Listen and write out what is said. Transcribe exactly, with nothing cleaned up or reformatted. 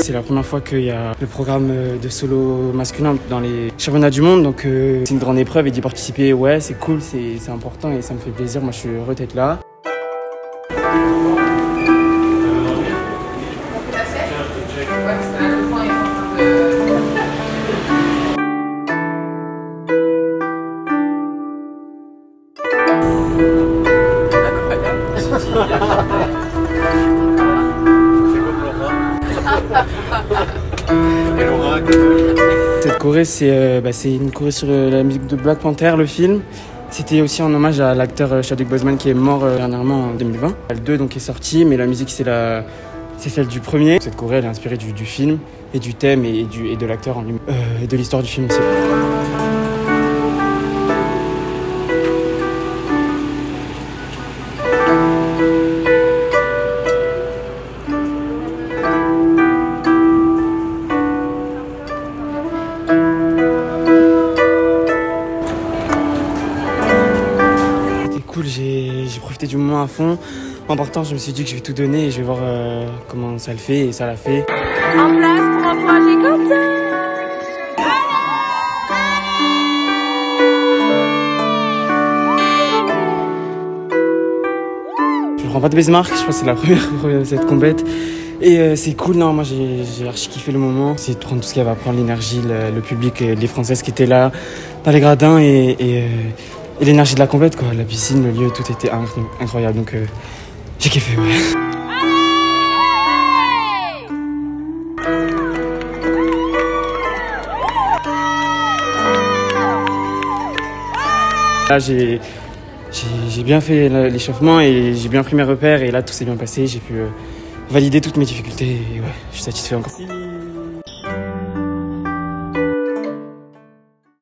C'est la première fois qu'il y a le programme de solo masculin dans les championnats du monde, donc euh, c'est une grande épreuve et d'y participer, ouais, c'est cool, c'est important et ça me fait plaisir. Moi, je suis heureux d'être là. Cette choré, c'est euh, bah, une choré sur euh, la musique de Black Panther, le film. C'était aussi en hommage à l'acteur euh, Chadwick Boseman qui est mort euh, dernièrement en deux mille vingt. Le deux donc, est sorti, mais la musique c'est la... celle du premier. Cette choré elle est inspirée du, du film et du thème et, du, et de l'acteur en lui-même euh, et de l'histoire du film aussi. J'ai profité du moment à fond. En partant, je me suis dit que je vais tout donner et je vais voir euh, comment ça le fait, et ça l'a fait. En place pour encourager Quentin. Je prends pas de baise-marque, je pense que c'est la première de cette compète. Et euh, c'est cool, non, moi j'ai archi kiffé le moment. C'est de prendre tout ce qu'il y avait à prendre, l'énergie, le, le public, les Françaises qui étaient là, dans les gradins et... et euh, Et l'énergie de la compète, quoi. La piscine, le lieu, tout était incroyable. Donc, euh, j'ai kiffé, ouais. Là, j'ai bien fait l'échauffement et j'ai bien pris mes repères. Et là, tout s'est bien passé. J'ai pu euh, valider toutes mes difficultés. Et ouais, je suis satisfait encore.